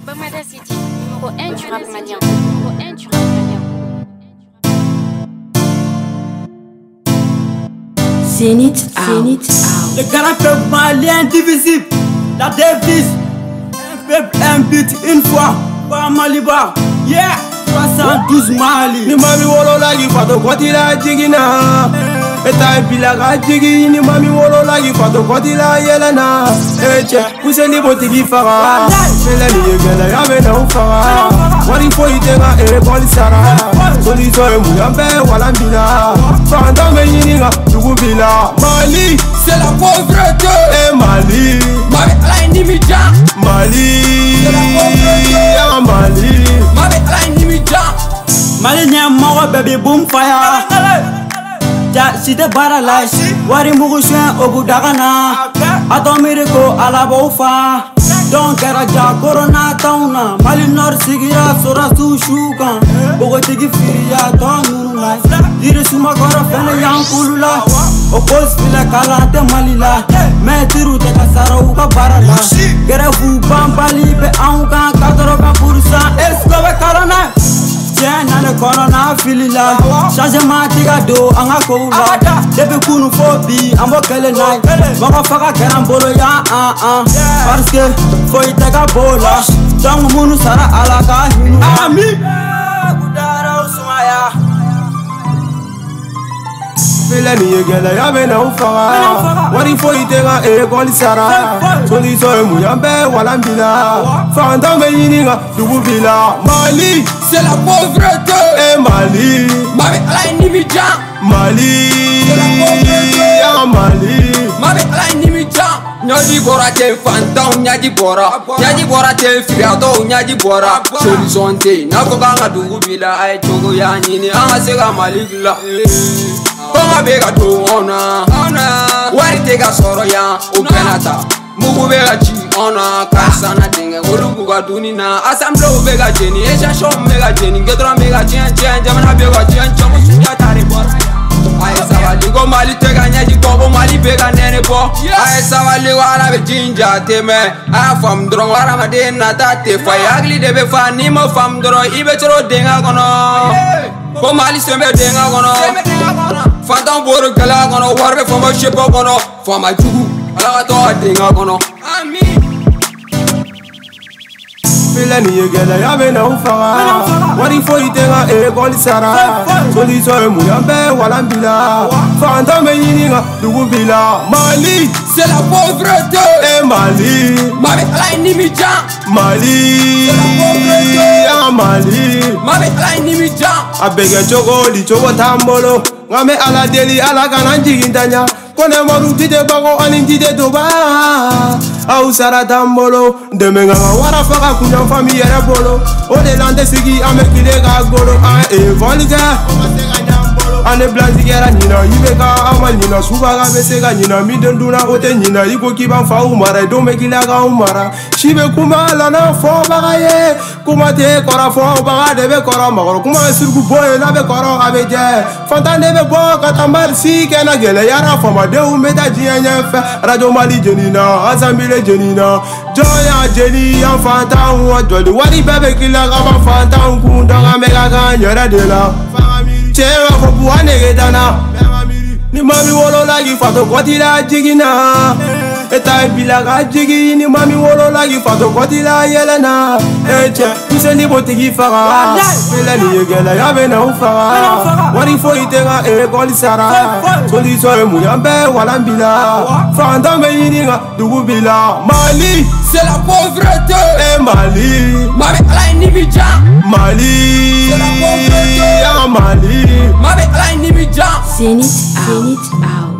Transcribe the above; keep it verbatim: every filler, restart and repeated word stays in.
Bamada City, numéro un du rap malien. Numéro un du rap malien. Zénith Out. Le grand peuple malien indivisible, la devise, un peuple, un but, une fois, pas Malibar, yeah, soixante-douze Mali. Ni mami wolo lagi fato koti la jigina, eta bila ga jigi. Ni mami wolo lagi fato koti la yelena, eche kuseni botigi fara, mele ni yegela ya be na ufara. Wari fo itenga e boli sara, soli so e muyambe wala mbila, fanda me yininga dugubila. Mali, c'est la pauvreté. E Mali, Mami ala inimija. Mali, c'est la pauvreté. ya Mali, Mami ala inimija. Mali nyamawa baby boom fire. Ja site bara life, wari mugushen obudagana. Atomiri ko alaboufa. Don't get a ja corona tauna. Mali nor sigira sora su shukan. Bogo tigi firia don nuruna. Diri suma koro fene yang kulula. Opos fila kala te malila. Me tiru te kasara uka barala. Gere fu bambali be anka katoroka pursa. Esko be corona. Tiens na le corona filila. Changement tiga do anga koula. Debe kunu fobi ambo kele nai. Mama faka kerambolo ya ah ah. Parce que faut y take a bola. Dans munu sara alaka hinu. Ami kudara usmaya. mele ni yegela ya be na ufara. Wari fo itenga e boli sara, soli so e muyambe wala mbila, fanda me yininga dugubila. Mali, c'est la pauvreté. e Mali, Mami ala inimija. Mali, ya Mali, Mami ala inimija. Nyadi bora te fantão, nyadi bora, nyadi bora te friado, nyadi bora. Solution te, na ko kanga dugu bila ay chogo ya nyini, anga sega maligla. Konga bega do ona, ona. Wari te ga soro ya, o penata. Mugu bega chi ona, kasana dinge, olugu ga dunina. Asamblo bega jeni, esha shom bega jeni, gedra bega chen chen, jamana bega chen chen, musunya tari bora. Aye savali go mali tega nyaji bobo mali bega nene bo. Aye savali wala be jinja teme. A fam dron wara ma de na tate fa yagli de be fa ni mo fam dron ibe tro denga kono. Ko mali sembe denga kono. Fantan boro gala kono warbe fama shepo kono. Fama jugu ala to denga kono. Amin. mele ni yegela ya be na ufara. Wari fo itenga e boli sara, soli so e muyambe wala mbila, fanda me yininga dugubila. Mali, c'est la pauvreté. e Mali, Mami ala inimija. Mali, ya Mali, Mami ala inimija. abege chogo di chogo tambolo. Ngame ala deli ala kana jigintanya. Kone moru tide bago ani tide doba. Au sara tambolo. Demenga wara faka kunya fami yere bolo. Ode lande sigi ame kile ga golo. A e volga. Ane blanzi gera nina yibeka ama nina suba ga besega nina midenduna ote nina iko kiban fa umara do me kila ga umara. Shibe kuma la na fo baga ye. Kuma te kora fo baga de be kora magoro. Kuma surgu boy na be kora abeje. Fanta de be bo katambar si kena gele yara fama de umeta jianya fe. Radio Mali jenina azambile jenina. Joya jeni ya fanta wa joli wari bebe kila ga ba fanta kunda ga mega ga nyara de la. Chewa for buane gedana. Ni mami wolo lagi fato koti la jigina, eta bila ga jigi. Ni mami wolo lagi fato koti la yelena, eche kuseni botigi fara, mele ni yegela ya be na ufara. Wari fo itenga e boli sara, soli so e muyambe wala mbila, fanda me yininga dugubila. Mali, c'est la pauvreté. e Mali, Mami ala inimija. Mali, c'est la pauvreté. ya Mali. Mami ala inimija. Zénith Out.